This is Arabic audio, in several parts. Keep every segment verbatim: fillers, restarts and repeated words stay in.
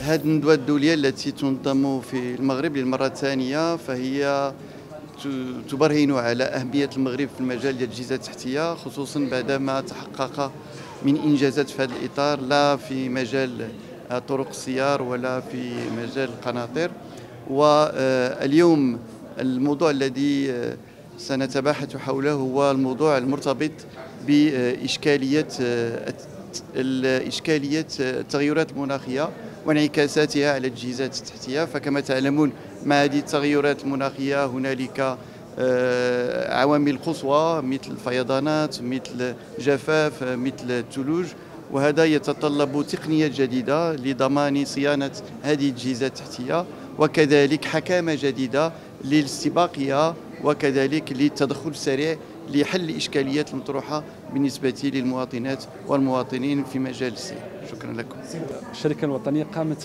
هذه الندوة الدولية التي تنظم في المغرب للمرة الثانية فهي تبرهن على أهمية المغرب في المجال ديال الأجهزة التحتية، خصوصا بعدما تحقق من إنجازات في هذا الإطار، لا في مجال طرق السيار ولا في مجال القناطر. واليوم الموضوع الذي سنتباحث حوله هو الموضوع المرتبط بإشكالية الإشكالية التغيرات المناخية وانعكاساتها على الأجهزة التحتية. فكما تعلمون مع هذه التغيرات المناخية هنالك عوامل قصوى مثل الفيضانات، مثل جفاف، مثل الثلوج، وهذا يتطلب تقنيات جديدة لضمان صيانة هذه الأجهزة التحتية، وكذلك حكامة جديدة للاستباقية، وكذلك للتدخل السريع لحل الإشكاليات المطروحة بالنسبة للمواطنات والمواطنين في مجال السير. شكرا لكم. الشركة الوطنية قامت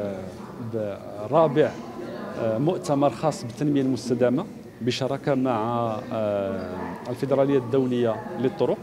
برابع مؤتمر خاص بالتنمية المستدامة بشراكة مع الفيدرالية الدولية للطرق.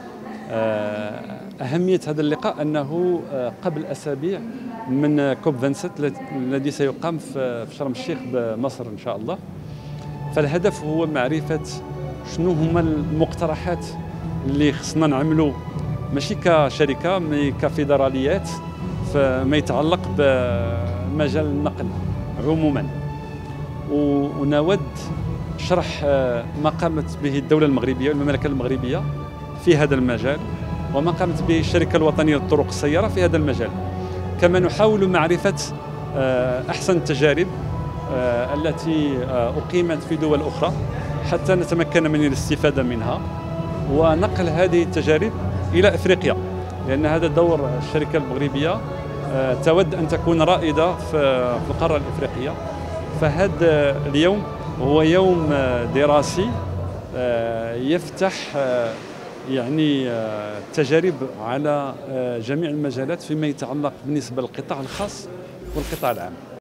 أهمية هذا اللقاء أنه قبل أسابيع من كوب سبعة وعشرين الذي سيقام في شرم الشيخ بمصر إن شاء الله. فالهدف هو معرفة شنو هما المقترحات اللي خصنا نعملوا ماشي كشركة مي كفيدراليات فيما يتعلق بمجال النقل عموما، ونود شرح ما قامت به الدولة المغربية والمملكة المغربية في هذا المجال، وما قامت به الشركة الوطنية للطرق السيارة في هذا المجال. كما نحاول معرفة أحسن التجارب التي أقيمت في دول أخرى حتى نتمكن من الاستفادة منها ونقل هذه التجارب إلى إفريقيا، لأن هذا دور الشركة المغربية، تود أن تكون رائدة في القارة الإفريقية. فهذا اليوم هو يوم دراسي يفتح يعني تجارب على جميع المجالات فيما يتعلق بالنسبة للقطاع الخاص والقطاع العام.